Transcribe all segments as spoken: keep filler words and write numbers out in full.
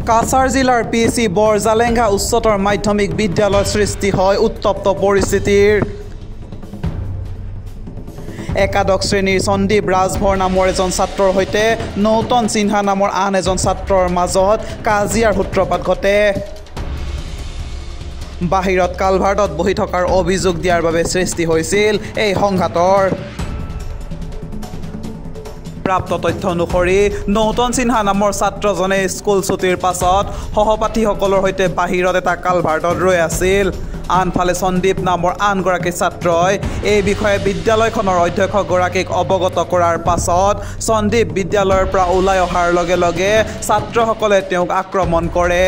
কাছাৰ জিলাৰ P C বৰজালেঙ্গা উচ্চতৰ মাধ্যমিক বিদ্যালয় সৃষ্টি হয় উত্তপ্ত পৰিস্থিতিৰ একাদশ শ্ৰেণীৰ সন্দীপ ৰাজভৰ নামৰ এজন ছাত্ৰৰ সৈতে নৌতন সিনহা নামৰ আন এজন ছাত্ৰৰ মাজত কাজিয়াৰ সূত্ৰপাত ঘটে বাহিৰত কালভাৰ্টত বহি থকাৰ অভিযোগ দিয়াৰ বাবে সৃষ্টি হৈছিল এই সংঘাতৰ প্ৰাপ্ত তথ্য অনুসৰি নৌতন সিনহা নামৰ ছাত্ৰজনে স্কুল ছুটিৰ পাছত সহপাঠীসকলৰ সৈতে বাহিৰত এটা কালভাৰ্টত ৰৈ আছিল আনফালে সন্দীপ নামৰ আনগৰাকী ছাত্ৰই এই বিষয়ে বিদ্যালয়খনৰ অধ্যক্ষগৰাকীক অৱগত কৰাৰ পাছত সন্দীপ বিদ্যালয়ৰ পৰা ওলাই অহাৰ লগে লগে ছাত্ৰসকলে তেওঁক আক্ৰমণ কৰে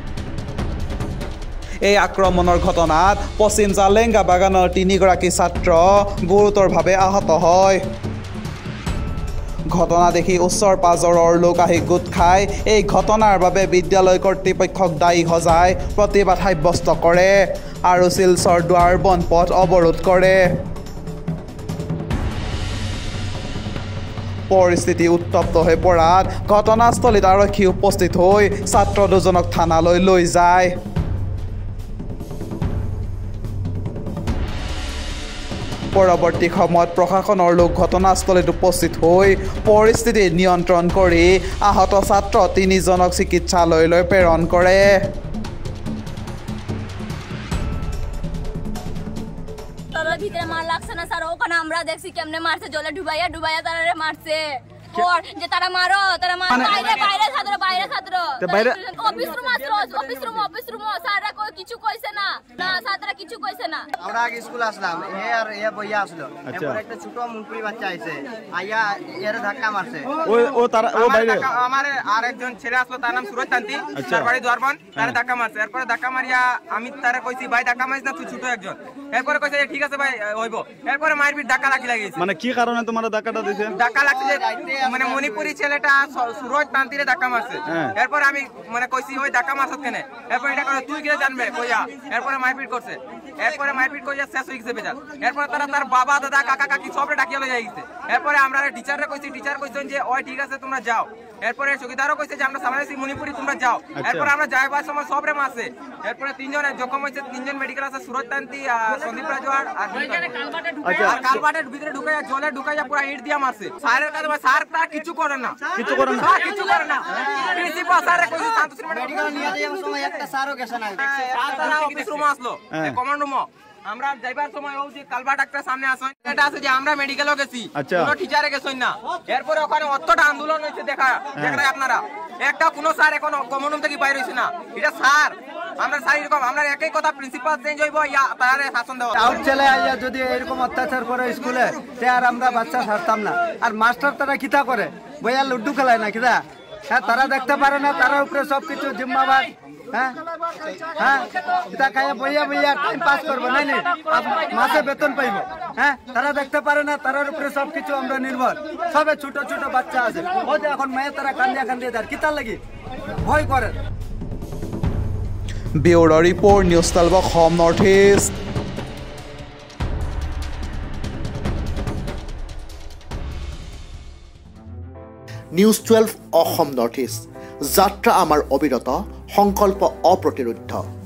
এই আক্ৰমণৰ ঘটনাত পশ্চিম জালেঙ্গা বাগানৰ তিনিগৰাকী ছাত্ৰ গুৰুতৰভাৱে আহত হয় ঘটনা দেখি ওচৰ পাজৰৰ লোক আহি গোট খাই এই ঘটনাৰ বাবে বিদ্যালয় কৰ্তৃপক্ষক দায়ী সজাই প্ৰতিবাদ সাব্যস্ত কৰে আৰু শিলচৰ দুৱাৰ বনপথ অৱৰোধ কৰে পৰিস্থিতি উত্তপ্ত হৈ পৰাত ঘটনাস্থলীত আৰক্ষী উপস্থিত হৈ ছাত্ৰ দুজনক থানালৈ লৈ যায় পৰৱৰ্তী সময়ত প্ৰশাসনৰ লোক ঘটনাস্থলীত উপস্থিত হৈ পৰিস্থিতি নিয়ন্ত্ৰণ কৰি আহত ছাত্ৰ তিনিজনক চিকিৎসালয়লৈ প্ৰেৰণ কৰে তারা ভিতরে মার লাগছে না স্যার ওখানে আমরা দেখছি কেমনে মারছে জলে ডুবাইয়া ডুবাইয়া তারারে মারছে और যে তারা মারো তারা বাইরে বাইরে ছাত্র বাইরে ছাত্র অফিস রুম আসলো অফিস রুম অফিস রুম স্যাররা কই কিছু কইছে না না ছাত্ররা কিছু কইছে না আমরা আগে স্কুল আসলাম এ আর এ বইয়া আসলো এরপর একটা ছোট মুকুরি বাচ্চা আইছে আইয়া এর ধাক্কা মারছে ও ও তারা ও বাইরে আমার আরেকজন ছেলে আসলো তার নাম সুরজ তান্তি তার বাড়ি দরবন তারে ধাক্কা মারছে এরপর ধাক্কা মারিয়া আমি তারে কইছি ভাই ধাক্কা মারিস না তুই ছোট একজন এরপর কইছে ঠিক আছে ভাই হইবো এরপর মারপিট ধাক্কা লাগি লাগিয়েছে মানে কি কারণে তোমার ধাক্কাটা দিছে ধাক্কা লাগছে মানে মণিপুরি ছেলেটা সুরজ তান্তিরে ধাক্কা মারছে এরপর আমি মানে কইছি ওই ধাক্কা মারছত কেনে এরপর এটা করে তুই কি জানবে কইয়া এরপর মারপিট করছে এরপর মারপিট কইয়া শেষ হই গেছে বেজার এরপর তারা তার বাবা দাদা কাকা কাকি সবরে ডাকিয়া লই যাইছে এরপর আমরা টিচাররে কইছি টিচার কইছেন যে ওই ঠিক আছে তোমরা যাও এরপর চৌকিদারও কইছে যে আমরা সামনেছি মণিপুরি তোমরা যাও এরপর আমরা যাইবার সময় সবরে মারছে এরপর তিনজন জখম হইছে তিনজন মেডিকেল আছে সুরজ তান্তি আর সন্দীপ রাজওয়ার আর আর কালবাটের ভিতরে ঢুকাইয়া জলে ঢুকাইয়া পুরো ইট দিয়া মারছে স্যারের কাছে স্যারটা কিছু করে না কিছু করে না কিছু করে না প্রিন্সিপাল স্যারে কইছে শান্তশ্রী মেডিকেল নিয়ে যাওয়ার সময় একটা স্যারও গেছে না তারা অফিস রুম আসলো কমান্ড রুম আমরা যাইবার সময় ওই যে কালবা ডাক্তার সামনে আসেন এটা আছে যে আমরা মেডিকেলও গেছি কোনো টিচারে গেছই না এরপর ওখানে অতটা আন্দোলন হইছে দেখা দেখরা আপনারা একটা কোন স্যার এখন কমন রুম থেকে বাইরে হইছে না এটা স্যার আমরা স্যার এরকম আমরা একই কথা প্রিন্সিপাল চেঞ্জ হইব ইয়া তারে শাসন দেব আউট চলে আইয়া যদি এরকম অত্যাচার করে স্কুলে তে আর আমরা বাচ্চা ছাড়তাম না আর মাস্টার তারা কিতা করে বইয়া লুড্ডু খেলায় না কিতা হ্যাঁ তারা দেখতে পারে না তার উপরে সবকিছু জিম্মাবাদ হ্যাঁ হ্যাঁ এটা খাইয়া বইয়া বইয়া টাইম পাস করবো নাই নি মাসে বেতন পাইব হ্যাঁ তারা দেখতে পারে না তার উপরে সবকিছু আমরা নির্ভর সবে ছোট ছোট বাচ্চা আছে ওই যে এখন মেয়ে তারা কান্দিয়া কান্দিয়া তার কিতার লাগি ভয় করে bureau report news twelve Assam north east news twelve Assam north east যাত্ৰা আমাৰ অবিৰত সংকল্প অপ্ৰতিৰোধ্য